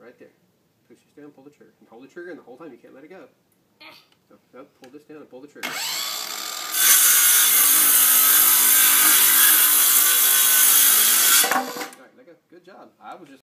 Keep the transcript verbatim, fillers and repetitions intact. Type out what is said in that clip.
right there. Push this down, pull the trigger. And hold the trigger, and the whole time you can't let it go. So, no, pull this down and pull the trigger. Alright, let go. Good job. I was just